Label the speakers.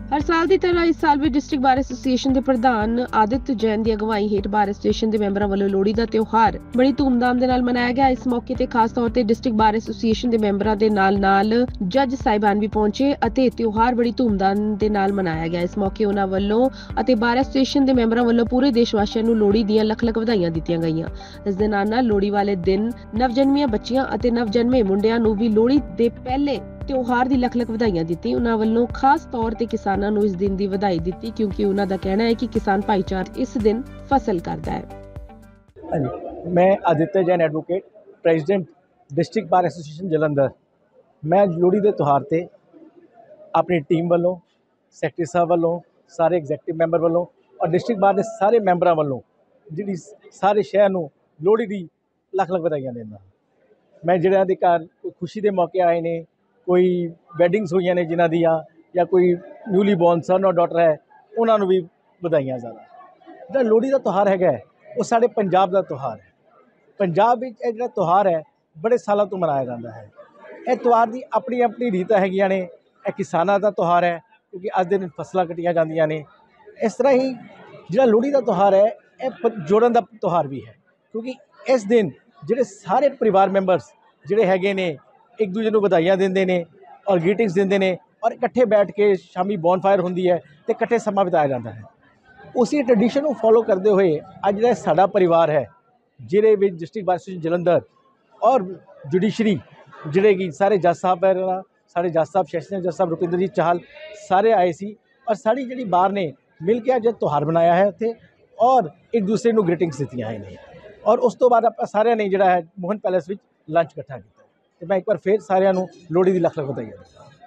Speaker 1: हर साल की तरह इस साल भी डिस्ट्रिक्ट बार एसोसीएशन के प्रधान आदित्य जैन की अगवाई हेठ बार एसोसीएशन के मैंबरों वालों लोहड़ी का त्योहार बड़ी धूमधाम के नाल मनाया गया। इस मौके ते खास तौर ते डिस्ट्रिक्ट बार एसोसीएशन के मैंबरों के नाल जज साहिबान भी पहुंचे अते त्योहार बड़ी धूमधाम के नाल मनाया गया। इस मौके उन्हां वल्लों अते बार एसोसीएशन के मैंबरों वल्लों पूरे देशवासियों नूं लोहड़ी दीआं लख लख वधाइयां दित्तियां गईयां। इस दे नाल लोहड़ी वाले दिन नवजन्मियां बच्चियां अते नवजन्मे मुंडियां नूं भी लोहड़ी दे पहले त्योहार की लख लख वधाइयां दी। उन्होंने वालों खास तौर पर किसानों को इस दिन की वधाई दी क्योंकि उन्होंने कहना है कि किसान भाईचारा इस दिन फसल करता है।
Speaker 2: मैं Aditya Jain advocate president district bar association Jalandhar. मैं लोहड़ी के त्यौहार से अपनी टीम वालों सैकटरी साहब वालों सारे एग्जैक्टिव मैंबर वालों और डिस्ट्रिक्ट बार के सारे मैंबरों वालों जी सारे शहर में लोहड़ी की लख लख वधाइयां देना। मैं जिन्हों के घर खुशी के मौके आए ने, कोई वैडिंग्स हुई ने जिन्हों दियाँ या कोई न्यूली बॉर्न सन और डॉटर है उन्होंने भी बधाइयां ज़्यादा। जो लोहड़ी का त्यौहार है वो साढ़े पंजाब का त्यौहार है। पंजाब में यह जो त्यौहार है बड़े सालों तो मनाया जाता है। यह त्यौहार की अपनी अपनी रीत हैगियां ने। यह किसानों का त्यौहार है क्योंकि अज दिन फसलां कट्टियां जांदियां ने। इस तरह ही जो लोहड़ी का त्यौहार है यह जोड़न का त्यौहार भी है क्योंकि इस दिन जोड़े सारे परिवार मैंबरस जोड़े हैगे ने एक दूजे को बधाइयां देंदे ने और ग्रीटिंग्स देंदे ने और इकट्ठे बैठ के शामी बॉनफायर होंदी है तो इकट्ठे समा बिताया जाता है। उसी ट्रेडिशन को फॉलो करते हुए अज जो साडा परिवार है जिले में डिस्ट्रिक्ट बार एसोसीएशन जलंधर और जुडिशरी जोड़े कि सारे जज साहब है, सारे जज साहब सैशन जज साहब रुपिंदरजीत चाहल सारे आए सी और साड़ी जी बार ने मिल के अज त्यौहार बनाया है उत्थे और एक दूसरे को ग्रीटिंग्स दित्तियां हैं और उस तो बाद आप सारे ने जोड़ा है मोहन पैलेस में लंच इकट्ठा किया। तो मैं एक बार फिर सारिਆਂ ਨੂੰ लोहड़ी की लख लख बधाई।